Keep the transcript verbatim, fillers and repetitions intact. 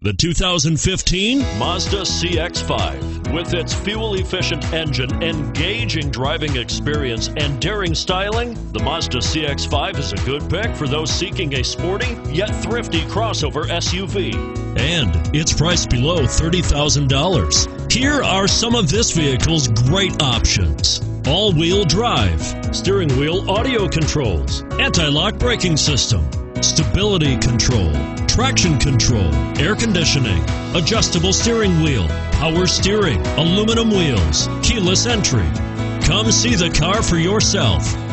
The two thousand fifteen Mazda C X five. With its fuel-efficient engine, engaging driving experience, and daring styling, the Mazda C X five is a good pick for those seeking a sporty yet thrifty crossover S U V. And it's priced below thirty thousand dollars. Here are some of this vehicle's great options: all-wheel drive, steering wheel audio controls, anti-lock braking system, stability control, traction control, air conditioning, adjustable steering wheel, power steering, aluminum wheels, keyless entry. Come see the car for yourself.